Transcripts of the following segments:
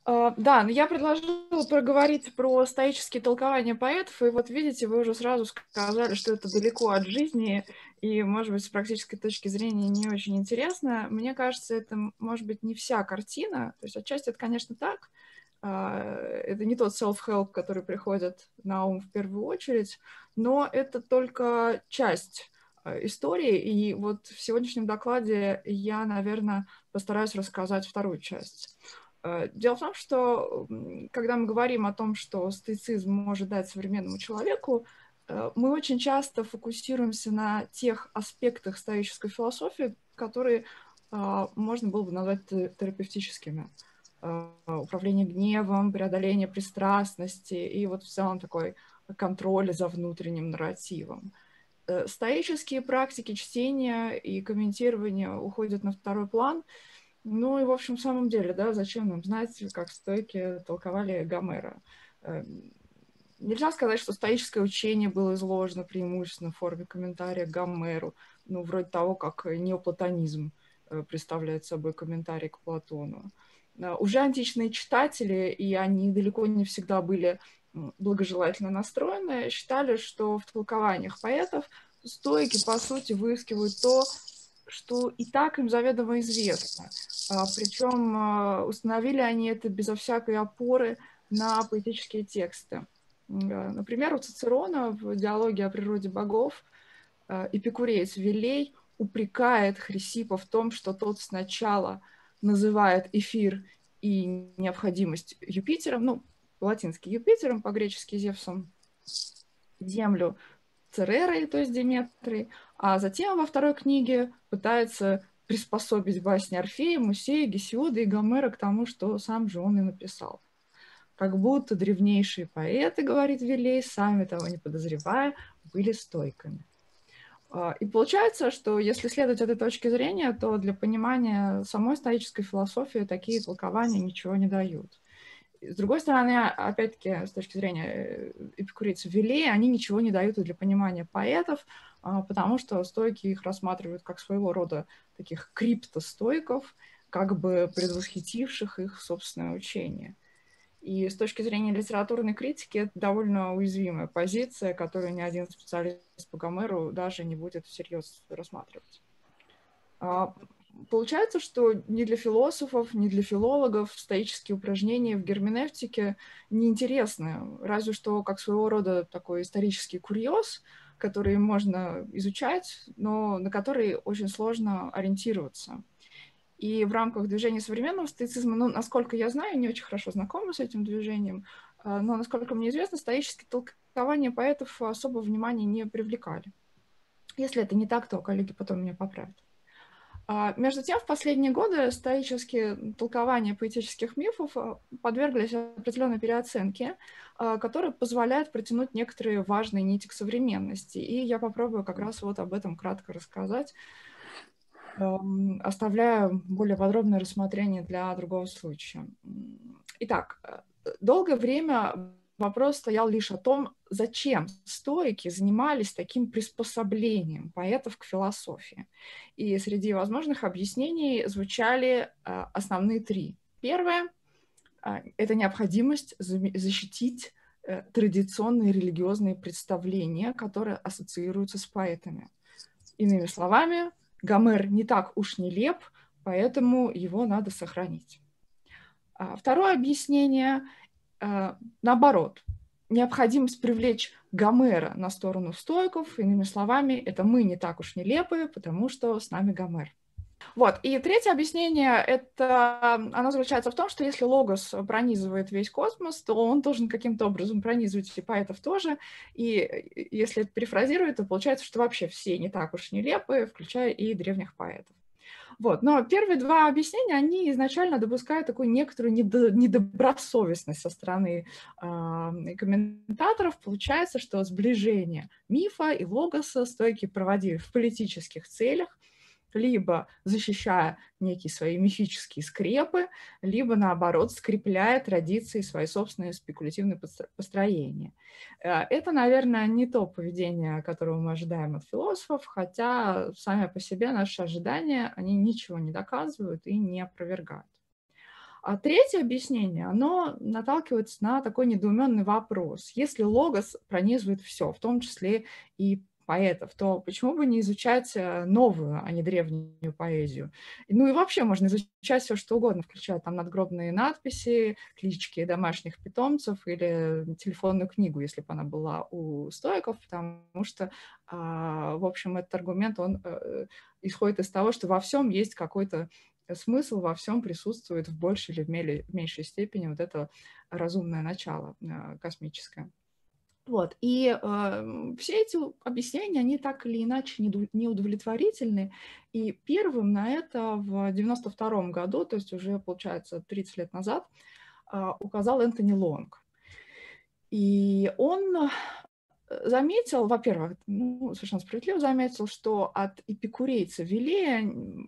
Да, но я предложила проговорить про стоические толкования поэтов, и вот видите, вы уже сразу сказали, что это далеко от жизни и, может быть, с практической точки зрения не очень интересно. Мне кажется, это, может быть, не вся картина, то есть отчасти это, конечно, так. Это не тот self-help, который приходит на ум в первую очередь, но это только часть истории, и вот в сегодняшнем докладе я, наверное, постараюсь рассказать вторую часть. Дело в том, что когда мы говорим о том, что стоицизм может дать современному человеку, мы очень часто фокусируемся на тех аспектах стоической философии, которые можно было бы назвать терапевтическими. Управление гневом, преодоление пристрастности и вот в целом такой контроль за внутренним нарративом. Стоические практики чтения и комментирования уходят на второй план. Ну и, в общем, в самом деле, да, зачем нам знать, как стойки толковали Гомера? Нельзя сказать, что стоическое учение было изложено преимущественно в форме комментария к Гомеру, ну, вроде того, как неоплатонизм представляет собой комментарий к Платону. Уже античные читатели, и они далеко не всегда были благожелательно настроены, считали, что в толкованиях поэтов стоики, по сути, выискивают то, что и так им заведомо известно. Причем установили они это безо всякой опоры на поэтические тексты. Например, у Цицерона в «Диалоге о природе богов» эпикуреец Вилей упрекает Хрисипа в том, что тот сначала называет эфир и необходимость Юпитером, ну, по-латински Юпитером, по-гречески Зевсом, землю Церерой, то есть Деметрой, а затем во второй книге пытается приспособить басни Орфея, Мусея, Гесиода и Гомера к тому, что сам же он и написал. Как будто древнейшие поэты, говорит Вилей, сами того не подозревая, были стойками. И получается, что если следовать этой точке зрения, то для понимания самой стоической философии такие толкования ничего не дают. С другой стороны, опять-таки, с точки зрения эпикурейцев Вилей, они ничего не дают и для понимания поэтов, потому что стойки их рассматривают как своего рода таких криптостоиков, как бы предвосхитивших их собственное учение. И с точки зрения литературной критики это довольно уязвимая позиция, которую ни один специалист по Гомеру даже не будет всерьез рассматривать. Получается, что ни для философов, ни для филологов стоические упражнения в герменевтике неинтересны, разве что как своего рода такой исторический курьез, который можно изучать, но на который очень сложно ориентироваться. И в рамках движения современного стоицизма, ну, насколько я знаю, не очень хорошо знакома с этим движением, но, насколько мне известно, стоические толкования поэтов особо внимания не привлекали. Если это не так, то коллеги потом меня поправят. Между тем, в последние годы стоические толкования поэтических мифов подверглись определенной переоценке, которая позволяет протянуть некоторые важные нити к современности. И я попробую как раз вот об этом кратко рассказать, оставляя более подробное рассмотрение для другого случая. Итак, долгое время вопрос стоял лишь о том, зачем стоики занимались таким приспособлением поэтов к философии. И среди возможных объяснений звучали основные три. Первое – это необходимость защитить традиционные религиозные представления, которые ассоциируются с поэтами. Иными словами, Гомер не так уж нелеп, поэтому его надо сохранить. Второе объяснение наоборот. Необходимость привлечь Гомера на сторону стоиков, иными словами, это мы не так уж нелепые, потому что с нами Гомер. Вот. И третье объяснение, оно заключается в том, что если логос пронизывает весь космос, то он должен каким-то образом пронизывать и поэтов тоже. И если это перефразировать, то получается, что вообще все не так уж нелепые, включая и древних поэтов. Вот. Но первые два объяснения, они изначально допускают такую некоторую недобросовестность со стороны комментаторов. Получается, что сближение мифа и логоса стойки проводили в политических целях, либо защищая некие свои мифические скрепы, либо, наоборот, скрепляя традиции свои собственные спекулятивные построения. Это, наверное, не то поведение, которого мы ожидаем от философов, хотя сами по себе наши ожидания, они ничего не доказывают и не опровергают. А третье объяснение, оно наталкивается на такой недоуменный вопрос. Если логос пронизывает все, в том числе и поэтов, то почему бы не изучать новую, а не древнюю поэзию? Ну и вообще можно изучать все, что угодно, включая там надгробные надписи, клички домашних питомцев или телефонную книгу, если бы она была у стоиков, потому что, в общем, этот аргумент, он исходит из того, что во всем есть какой-то смысл, во всем присутствует в большей или в меньшей степени вот это разумное начало космическое. Вот. И все эти объяснения, они так или иначе неудовлетворительны. И первым на это в 92 году, то есть уже, получается, 30 лет назад, указал Энтони Лонг. И он заметил, во-первых, ну, совершенно справедливо заметил, что от эпикурейца Вилея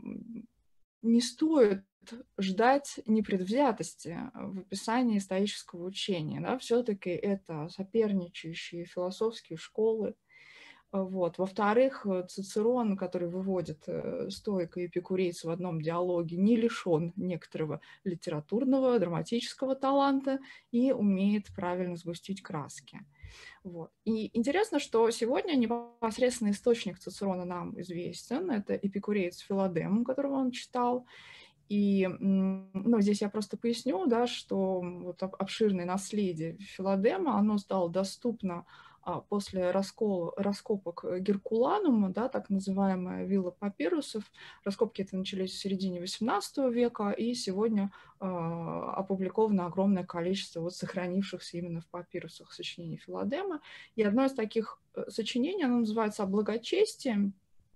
не стоит ждать непредвзятости в описании стоического учения. Да? Все-таки это соперничающие философские школы. Вот. Во-вторых, Цицерон, который выводит стоика и эпикурейца в одном диалоге, не лишен некоторого литературного, драматического таланта и умеет правильно сгустить краски. Вот. И интересно, что сегодня непосредственный источник Цицерона нам известен. Это эпикуреец Филадем, которого он читал. И ну, здесь я просто поясню, да, что вот обширное наследие Филадема, оно стало доступно после раскопок Геркуланума, да, так называемая вилла папирусов. Раскопки это начались в середине XVIII века, и сегодня опубликовано огромное количество вот сохранившихся именно в папирусах сочинений Филадема. И одно из таких сочинений, оно называется «О благочестии».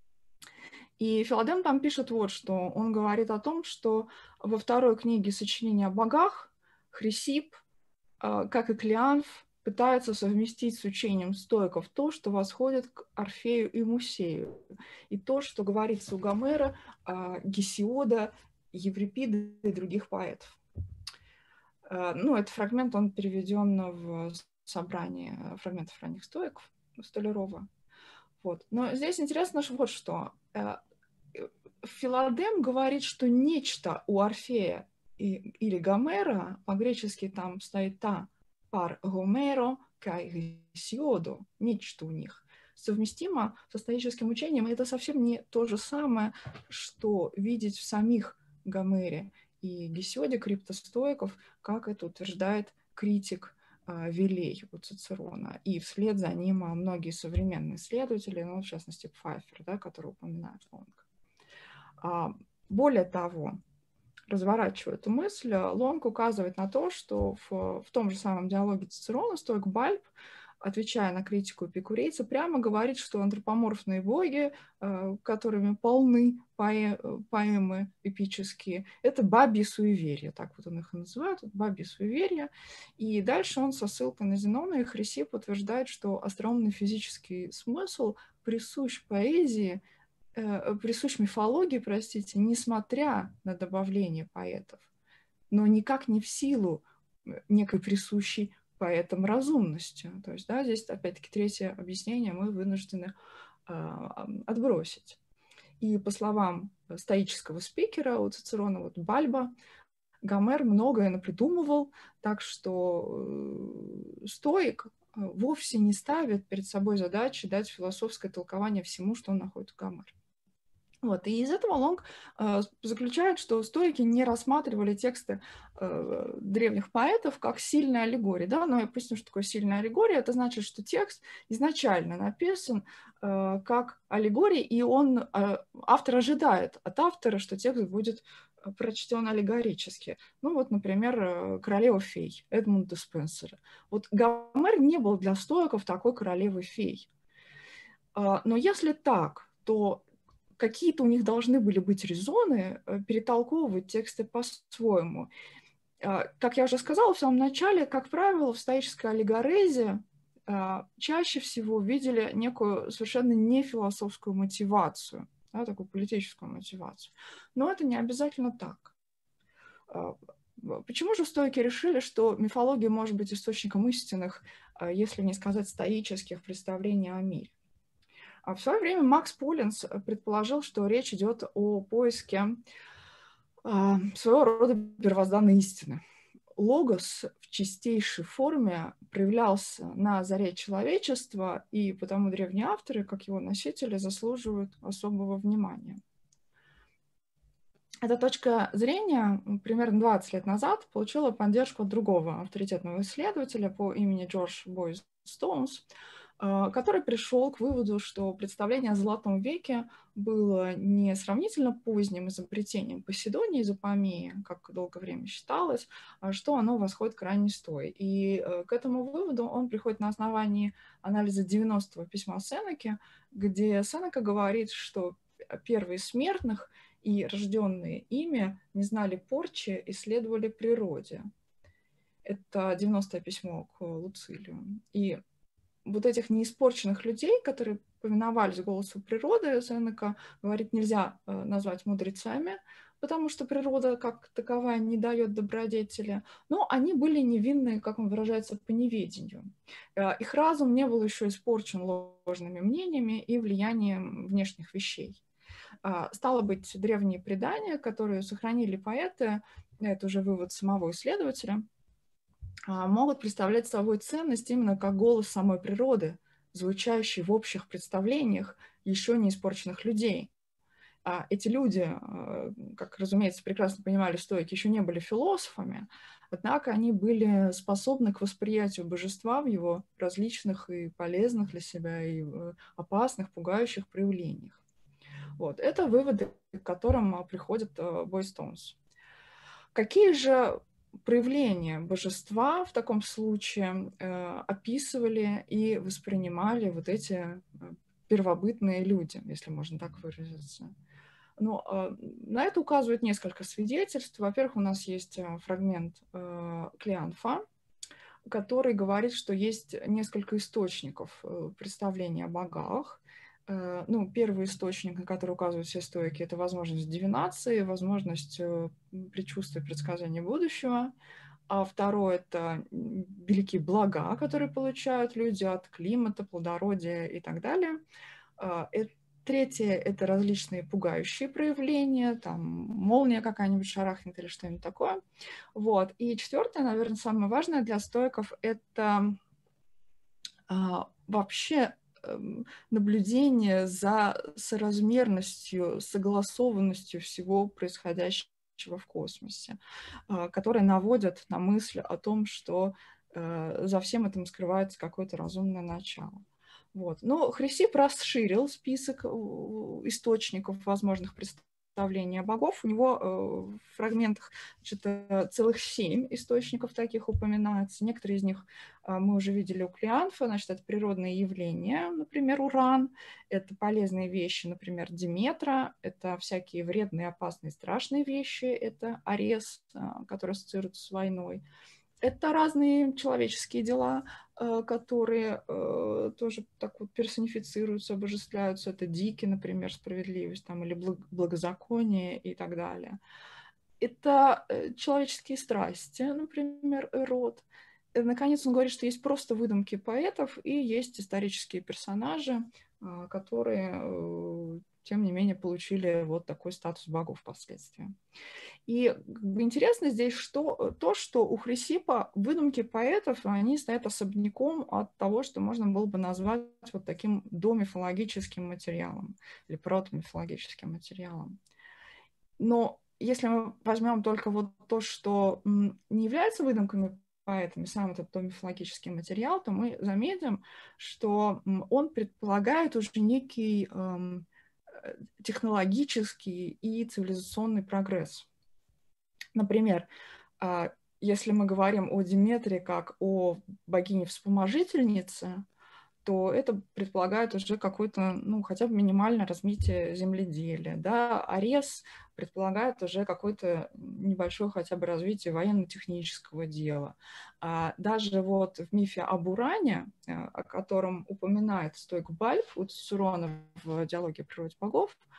И Филадем там пишет вот что. Он говорит о том, что во второй книге сочинения о богах Хрисип, как и Клеанф, пытается совместить с учением стоиков то, что восходит к Орфею и Мусею, и то, что говорится у Гомера, Гесиода, Еврипида и других поэтов. Ну, этот фрагмент, он переведен в собрание фрагментов ранних стоиков Столярова. Вот. Но здесь интересно вот что. Филадем говорит, что нечто у Орфея или Гомера, по-гречески там стоит «та», пар Гомеро кай Гесиоду, нечто у них, совместимо со стоическим учением, и это совсем не то же самое, что видеть в самих Гомере и Гесиоде криптостоиков, как это утверждает критик Вилей у Цицерона. И вслед за ним многие современные исследователи, ну, в частности, Пфайфер, да, который упоминает Лонг. Более того, разворачивая эту мысль, Лонг указывает на то, что в том же самом диалоге Цицерона стоик Бальб, отвечая на критику эпикурейца, прямо говорит, что антропоморфные боги, которыми полны поэмы эпические, это бабьи суеверия, так вот он их и называет, бабьи суеверия. И дальше он со ссылкой на Зенона и Хрисип утверждает, что остроумный физический смысл присущ поэзии, присущ мифологии, простите, несмотря на добавление поэтов, но никак не в силу некой присущей поэтам разумности. То есть, да, здесь опять-таки третье объяснение мы вынуждены отбросить. И по словам стоического спикера у Цицерона, вот Бальба, Гомер многое напридумывал, так что стоик вовсе не ставит перед собой задачи дать философское толкование всему, что он находит в Гомере. Вот. И из этого Лонг заключает, что стоики не рассматривали тексты древних поэтов как сильные аллегории. Да? Но я поясню, что такое сильная аллегория. Это значит, что текст изначально написан как аллегория, и он, автор ожидает от автора, что текст будет прочтен аллегорически. Ну вот, например, «Королева фей» Эдмунда Спенсера. Вот Гомер не был для стоиков такой королевой фей. Но если так, то какие-то у них должны были быть резоны перетолковывать тексты по-своему. Как я уже сказала в самом начале, как правило, в стоической аллегорезе чаще всего видели некую совершенно нефилософскую мотивацию, да, такую политическую мотивацию. Но это не обязательно так. Почему же стоики решили, что мифология может быть источником истинных, если не сказать стоических представлений о мире? А в свое время Макс Полинс предположил, что речь идет о поиске своего рода первозданной истины. Логос в чистейшей форме проявлялся на заре человечества, и потому древние авторы, как его носители, заслуживают особого внимания. Эта точка зрения примерно 20 лет назад получила поддержку от другого авторитетного исследователя по имени Джордж Бойс Стоунс, который пришел к выводу, что представление о Золотом веке было не сравнительно поздним изобретением Поседонии из Апамеи, как долгое время считалось, а что оно восходит к ранней истории. И к этому выводу он приходит на основании анализа 90-го письма Сенеки, где Сенека говорит, что первые смертных и рожденные ими не знали порчи и следовали природе. Это 90-е письмо к Луцилию. И вот этих неиспорченных людей, которые повиновались голосу природы, Сенека говорит, нельзя назвать мудрецами, потому что природа как таковая не дает добродетели, но они были невинны, как он выражается, по неведению. Их разум не был еще испорчен ложными мнениями и влиянием внешних вещей. Стало быть, древние предания, которые сохранили поэты, это уже вывод самого исследователя, могут представлять собой ценность именно как голос самой природы, звучащий в общих представлениях еще не испорченных людей. Эти люди, как, разумеется, прекрасно понимали стоики, еще не были философами, однако они были способны к восприятию божества в его различных и полезных для себя, и опасных, пугающих проявлениях. Вот. Это выводы, к которым приходит Бойс Стоунс. Какие же проявления божества в таком случае описывали и воспринимали вот эти первобытные люди, если можно так выразиться? Ну, на это указывает несколько свидетельств. Во-первых, у нас есть фрагмент Клеанфа, который говорит, что есть несколько источников представления о богах. Ну, первый источник, на который указывают все стоики, это возможность дивинации, возможность предчувствия предсказания будущего. А второе – это великие блага, которые получают люди от климата, плодородия и так далее. Третье – это различные пугающие проявления, там молния какая-нибудь шарахнет или что-нибудь такое. Вот. И четвертое, наверное, самое важное для стоиков – это вообще наблюдение за соразмерностью, согласованностью всего происходящего в космосе, которые наводят на мысль о том, что за всем этим скрывается какое-то разумное начало. Вот. Но Хрисип расширил список источников возможных представлений о богов. У него в фрагментах целых 7 источников таких упоминается. Некоторые из них мы уже видели у Клеанфа. Значит, это природные явления, например, Уран. Это полезные вещи, например, Диметра. Это всякие вредные, опасные, страшные вещи. Это Арес, который ассоциируется с войной. Это разные человеческие дела, которые тоже так вот персонифицируются, обожествляются. Это Дики, например, справедливость, там, или благозаконие и так далее. Это человеческие страсти, например, Эрот. Наконец, он говорит, что есть просто выдумки поэтов и есть исторические персонажи, которые, тем не менее, получили вот такой статус богов впоследствии. И интересно здесь то, что у Хрисипа выдумки поэтов, они стоят особняком от того, что можно было бы назвать вот таким домифологическим материалом или протомифологическим материалом. Но если мы возьмем только вот то, что не является выдумками поэтами, сам этот домифологический материал, то мы заметим, что он предполагает уже некий технологический и цивилизационный прогресс. Например, если мы говорим о Диметре как о богине-вспоможительнице, то это предполагает уже какое-то, ну, хотя бы минимальное развитие земледелия. Да? Арес предполагает уже какое-то небольшое хотя бы развитие военно-технического дела. Даже вот в мифе об Уране, о котором упоминает стоик Бальб у Цицерона в диалоге о природе богов,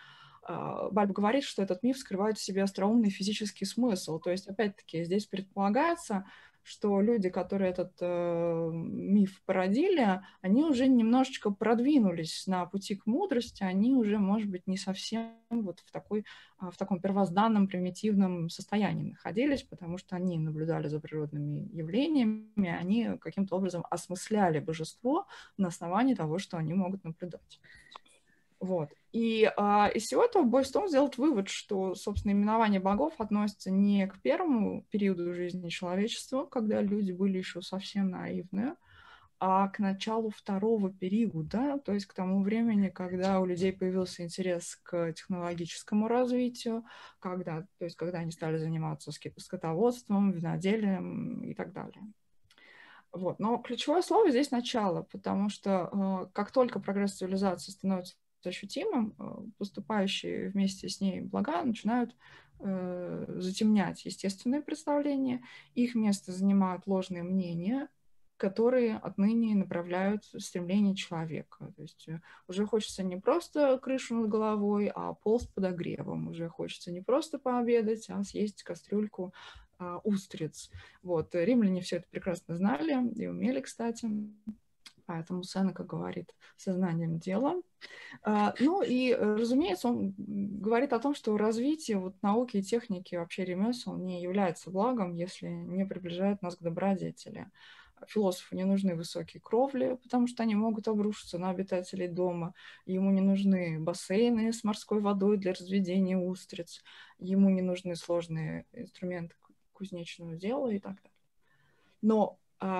Бальб говорит, что этот миф скрывает в себе остроумный физический смысл. То есть, опять-таки, здесь предполагается, что люди, которые этот миф породили, они уже немножечко продвинулись на пути к мудрости, они уже, может быть, не совсем вот в таком первозданном, примитивном состоянии находились, потому что они наблюдали за природными явлениями, они каким-то образом осмысляли божество на основании того, что они могут наблюдать. Вот. И из всего этого Бойстон сделает вывод, что, собственно, именование богов относится не к первому периоду жизни человечества, когда люди были еще совсем наивны, а к началу второго периода, то есть к тому времени, когда у людей появился интерес к технологическому развитию, то есть когда они стали заниматься скотоводством, виноделием и так далее. Вот. Но ключевое слово здесь начало, потому что как только прогресс цивилизации становится ощутимым, поступающие вместе с ней блага начинают затемнять естественные представления, их место занимают ложные мнения, которые отныне направляют стремление человека. То есть уже хочется не просто крышу над головой, а пол с подогревом. Уже хочется не просто пообедать, а съесть кастрюльку устриц. Вот. Римляне все это прекрасно знали и умели, кстати. Поэтому Сенека говорит сознанием дела. Ну и, разумеется, он говорит о том, что развитие вот науки и техники, вообще ремесел, не является благом, если не приближает нас к добродетели. Философу не нужны высокие кровли, потому что они могут обрушиться на обитателей дома. Ему не нужны бассейны с морской водой для разведения устриц. Ему не нужны сложные инструменты кузнечного дела и так далее. Но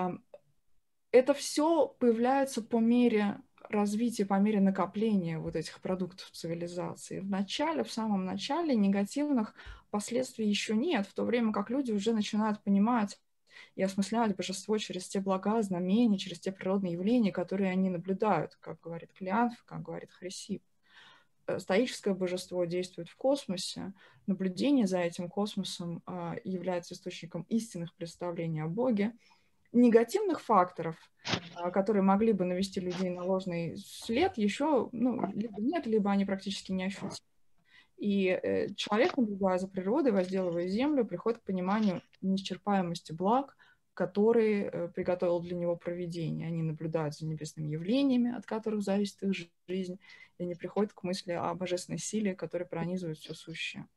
это все появляется по мере развития, по мере накопления вот этих продуктов цивилизации. В самом начале негативных последствий еще нет, в то время как люди уже начинают понимать и осмыслять божество через те блага, знамения, через те природные явления, которые они наблюдают, как говорит Клеанф, как говорит Хрисип. Стоическое божество действует в космосе, наблюдение за этим космосом является источником истинных представлений о Боге. Негативных факторов, которые могли бы навести людей на ложный след, еще либо нет, либо они практически не ощутимы. И человек, наблюдая за природой, возделывая землю, приходит к пониманию неисчерпаемости благ, которые приготовил для него провидение. Они наблюдают за небесными явлениями, от которых зависит их жизнь, и они приходят к мысли о божественной силе, которая пронизывает все сущее.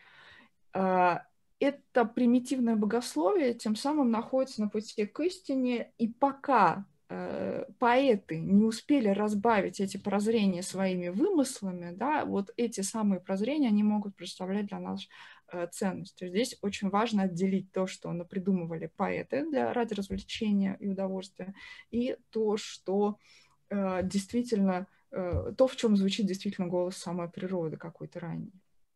Это примитивное богословие тем самым находится на пути к истине, и пока поэты не успели разбавить эти прозрения своими вымыслами, да, вот эти самые прозрения, они могут представлять для нас ценность. То есть здесь очень важно отделить то, что напридумывали поэты ради развлечения и удовольствия, и то, что действительно, то, в чем звучит действительно голос самой природы какой-то ранний.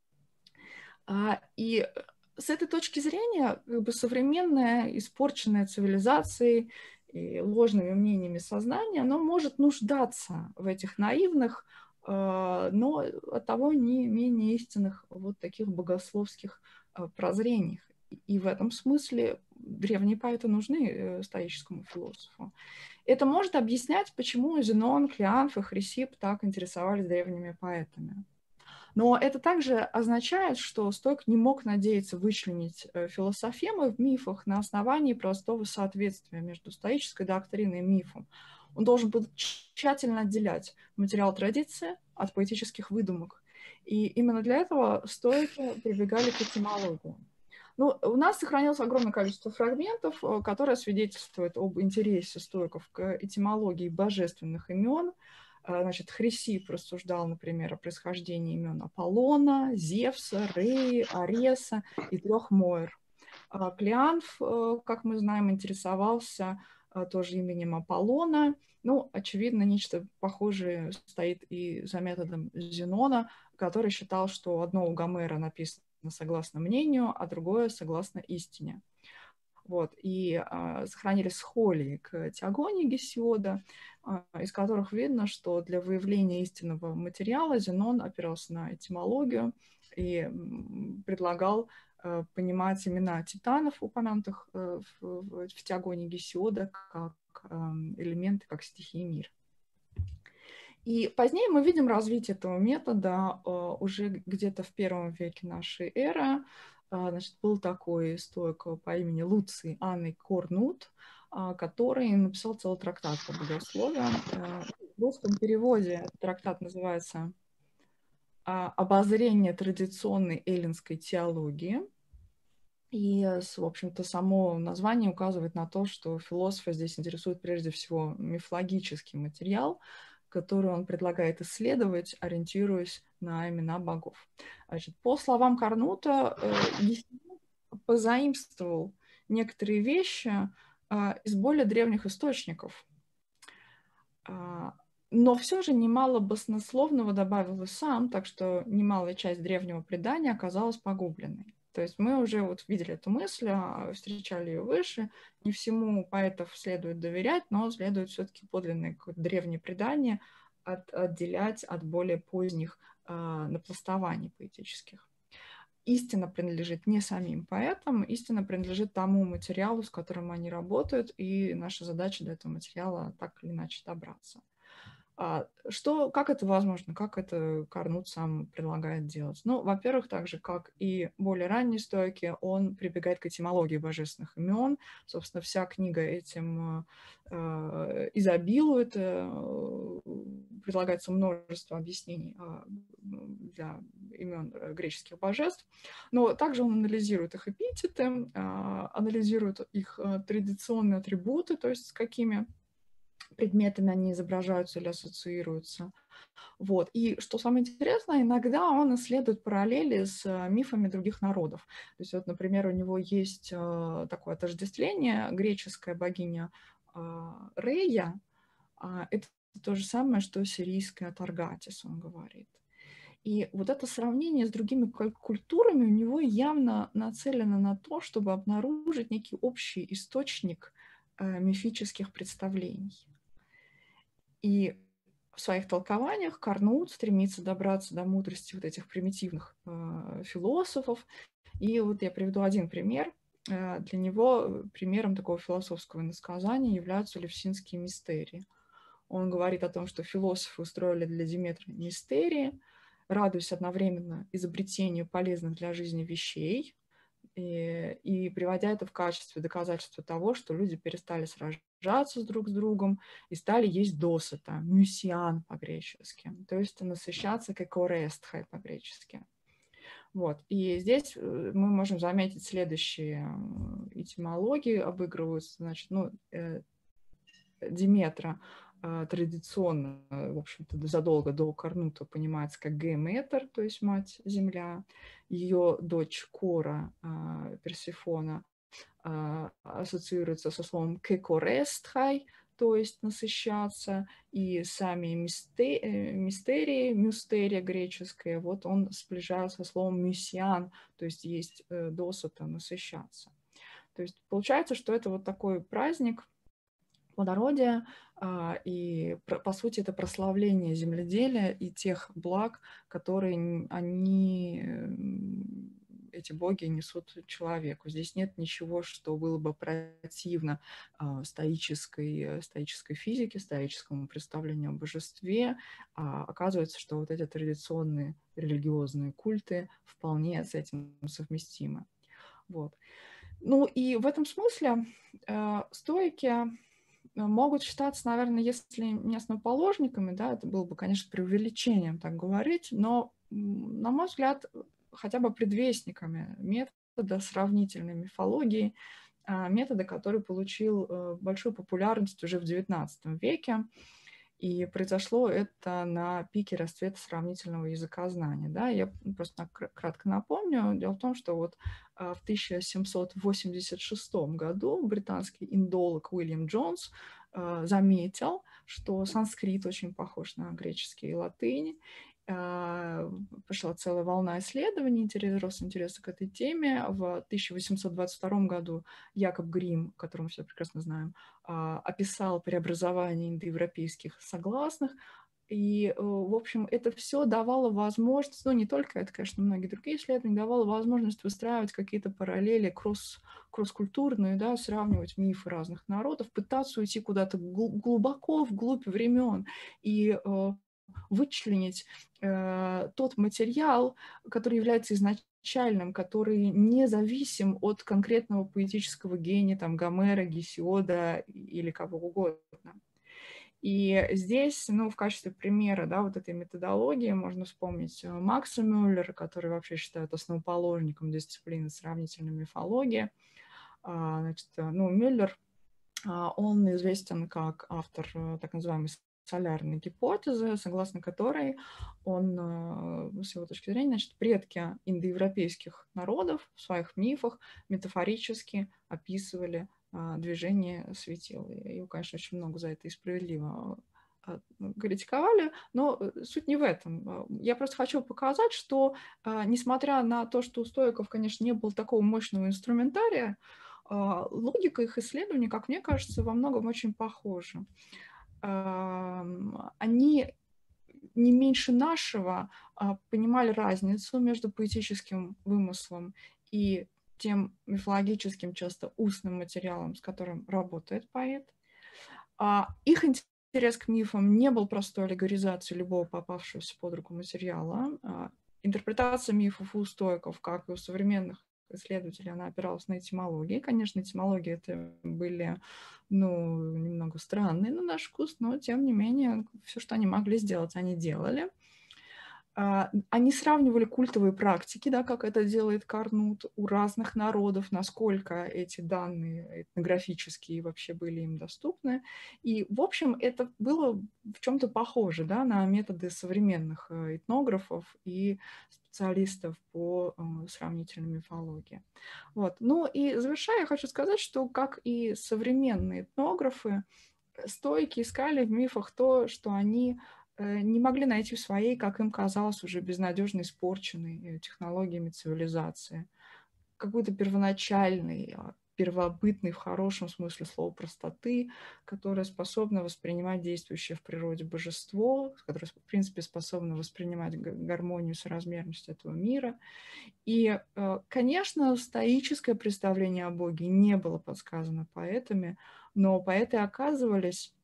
И с этой точки зрения как бы современная, испорченная цивилизацией и ложными мнениями сознание, оно может нуждаться в этих наивных, но оттого не менее истинных вот таких богословских прозрениях. И в этом смысле древние поэты нужны стоическому философу. Это может объяснять, почему Зенон, Клеанф и Хрисип так интересовались древними поэтами. Но это также означает, что стоик не мог надеяться вычленить философемы в мифах на основании простого соответствия между стоической доктриной и мифом. Он должен был тщательно отделять материал традиции от поэтических выдумок. И именно для этого стоики прибегали к этимологии. Ну, у нас сохранилось огромное количество фрагментов, которые свидетельствуют об интересе стоиков к этимологии божественных имен. Значит, Хрисип рассуждал, например, о происхождении имен Аполлона, Зевса, Реи, Ареса и 3 Моир. Клеанф, как мы знаем, интересовался тоже именем Аполлона. Ну, очевидно, нечто похожее стоит и за методом Зенона, который считал, что одно у Гомера написано согласно мнению, а другое согласно истине. Вот. И сохранились схолии к Теогонии Гесиода, из которых видно, что для выявления истинного материала Зенон опирался на этимологию и предлагал понимать имена титанов, упомянутых в Теогонии Гесиода, как элементы, как стихии мира. И позднее мы видим развитие этого метода уже где-то в первом веке нашей эры. Значит, был такой стоик по имени Луций Анный Корнут, который написал целый трактат по богословию. В русском переводе этот трактат называется «Обозрение традиционной эллинской теологии». И, в общем-то, само название указывает на то, что философа здесь интересует прежде всего мифологический материал, который он предлагает исследовать, ориентируясь на имена богов. Значит, по словам Карнута, Гесиод позаимствовал некоторые вещи из более древних источников, но все же немало баснословного добавил и сам, так что немалая часть древнего предания оказалась погубленной. То есть мы уже вот видели эту мысль, встречали ее выше. Не всему поэтов следует доверять, но следует все-таки подлинное древнее предание отделять от более поздних напластований поэтических. Истина принадлежит не самим поэтам, истина принадлежит тому материалу, с которым они работают, и наша задача до этого материала так или иначе добраться. Как это возможно? Как это Карнут сам предлагает делать? Ну, во-первых, так же, как и более ранние стоики, он прибегает к этимологии божественных имен. Собственно, вся книга этим изобилует. Предлагается множество объяснений для имен греческих божеств. Но также он анализирует их эпитеты, анализирует их традиционные атрибуты, то есть с какими предметами они изображаются или ассоциируются. Вот. И что самое интересное, иногда он исследует параллели с мифами других народов. То есть, вот, например, у него есть такое отождествление, греческая богиня Рея, это то же самое, что сирийская Таргатис, он говорит. И вот это сравнение с другими культурами у него явно нацелено на то, чтобы обнаружить некий общий источник мифических представлений. И в своих толкованиях Карнут стремится добраться до мудрости вот этих примитивных философов. И вот я приведу один пример. Для него примером такого философского иносказания являются левсинские мистерии. Он говорит о том, что философы устроили для Диметра мистерии, радуясь одновременно изобретению полезных для жизни вещей, и приводя это в качестве доказательства того, что люди перестали сражаться друг с другом и стали есть досыта, мюсиан по-гречески, то есть насыщаться как орестхай по-гречески. Вот. И здесь мы можем заметить следующие этимологии обыгрываются. Значит, Диметра традиционно, в общем-то, задолго до Карнута понимается как Геометр, то есть мать-земля. Ее дочь Кора, Персифона, ассоциируется со словом кекорестхай, то есть насыщаться, и сами мистерии, мюстерия греческая, вот он сближается со словом мюсиан, то есть досыта, насыщаться. То есть получается, что это вот такой праздник плодородия, и, по сути, это прославление земледелия и тех благ, которые эти боги несут человеку. Здесь нет ничего, что было бы противно стоической физике, стоическому представлению о божестве. Оказывается, что вот эти традиционные религиозные культы вполне с этим совместимы. Вот. Ну и в этом смысле стоики могут считаться, наверное, если не основоположниками, да, это было бы, конечно, преувеличением так говорить, но, на мой взгляд, хотя бы предвестниками метода сравнительной мифологии, метода, который получил большую популярность уже в XIX веке, и произошло это на пике расцвета сравнительного языкознания. Да? Я просто кратко напомню. Дело в том, что вот в 1786 году британский индолог Уильям Джонс заметил, что санскрит очень похож на греческий и латынь. Пошла целая волна исследований, рос интерес к этой теме. В 1822 году Якоб Грим, которого мы все прекрасно знаем, описал преобразование индоевропейских согласных. И, в общем, это все давало возможность, ну, не только это, конечно, многие другие исследования, давало возможность выстраивать какие-то параллели кросс-культурные, да, сравнивать мифы разных народов, пытаться уйти куда-то глубоко вглубь времен и вычленить тот материал, который является изначальным, который не зависим от конкретного поэтического гения, там, Гомера, Гесиода или кого угодно. И здесь, ну, в качестве примера, да, вот этой методологии можно вспомнить Макса Мюллера, который вообще считают основоположником дисциплины сравнительной мифологии. Значит, ну, Мюллер, он известен как автор так называемой солярной гипотезы, согласно которой он, с его точки зрения, значит, предки индоевропейских народов в своих мифах метафорически описывали движение светил. И его, конечно, очень много за это и справедливо критиковали, но суть не в этом. Я просто хочу показать, что, несмотря на то, что у стоиков, конечно, не было такого мощного инструментария, логика их исследований, как мне кажется, во многом очень похожа. Они не меньше нашего понимали разницу между поэтическим вымыслом и тем мифологическим, часто устным материалом, с которым работает поэт. Их интерес к мифам не был простой аллегоризацией любого попавшегося под руку материала. Интерпретация мифов у стоиков, как и у современных исследователей, она опиралась на этимологии. Конечно, этимологии это были, ну, немного странные на наш вкус, но, тем не менее, все, что они могли сделать, они делали. Они сравнивали культовые практики, да, как это делает Карнут, у разных народов, насколько эти данные этнографические вообще были им доступны. И, в общем, это было в чем-то похоже, да, на методы современных этнографов и специалистов по сравнительной мифологии. Вот. Ну и завершая, я хочу сказать, что, как и современные этнографы, стоики искали в мифах то, что они не могли найти в своей, как им казалось, уже безнадежно испорченной технологиями цивилизации. Какой-то первоначальный, первобытный в хорошем смысле слова простоты, которая способна воспринимать действующее в природе божество, которое, в принципе, способна воспринимать гармонию, соразмерность этого мира. И, конечно, стоическое представление о Боге не было подсказано поэтами, но поэты оказывались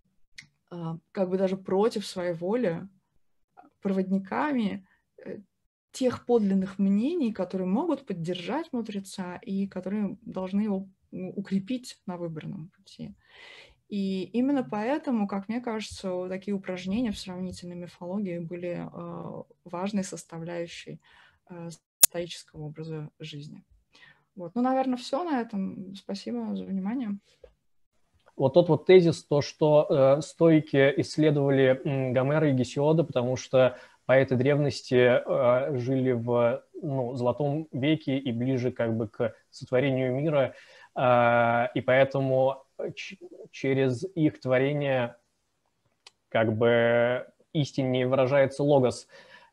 как бы даже против своей воли проводниками тех подлинных мнений, которые могут поддержать мудреца и которые должны его укрепить на выбранном пути. И именно поэтому, как мне кажется, вот такие упражнения в сравнительной мифологии были важной составляющей стоического образа жизни. Вот. Ну, наверное, все на этом. Спасибо за внимание. Вот тот вот тезис, то, что стоики исследовали Гомера и Гесиода, потому что поэты древности жили в золотом веке и ближе как бы к сотворению мира, и поэтому через их творение как бы истиннее выражается логос.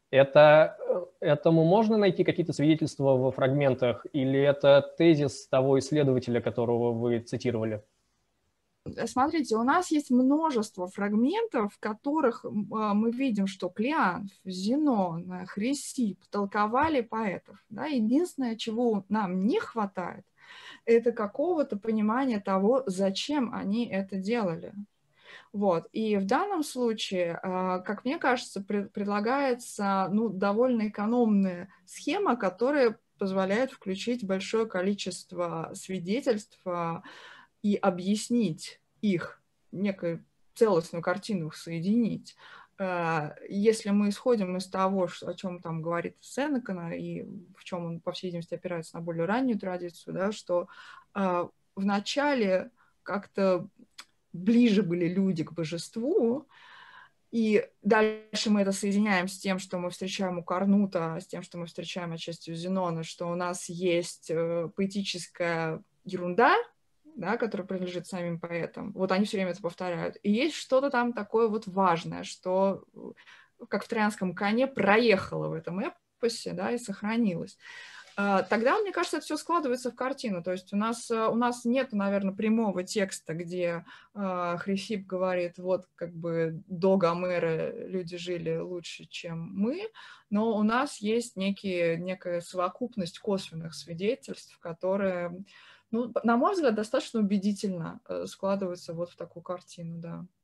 Этому можно найти какие-то свидетельства во фрагментах, или это тезис того исследователя, которого вы цитировали? Смотрите, у нас есть множество фрагментов, в которых мы видим, что Клеанф, Зенон, Хрисип толковали поэтов. Да? Единственное, чего нам не хватает, это какого-то понимания того, зачем они это делали. Вот. И в данном случае, как мне кажется, предлагается довольно экономная схема, которая позволяет включить большое количество свидетельств и объяснить их, некую целостную картину их соединить. Если мы исходим из того, о чем там говорит Сенека, и в чем он, по всей видимости, опирается на более раннюю традицию, да, что вначале как-то ближе были люди к божеству, и дальше мы это соединяем с тем, что мы встречаем у Карнута, с тем, что мы встречаем отчасти у Зенона, что у нас есть поэтическая ерунда, да, которая принадлежит самим поэтам. Вот они все время это повторяют. И есть что-то там такое вот важное, что, как в «Троянском коне», проехало в этом эпосе, да, и сохранилось. Тогда, мне кажется, это все складывается в картину. То есть у нас нет, наверное, прямого текста, где Хрисип говорит, вот как бы до Гомера люди жили лучше, чем мы, но у нас есть некая совокупность косвенных свидетельств, которые, на мой взгляд, достаточно убедительно складываются вот в такую картину, да.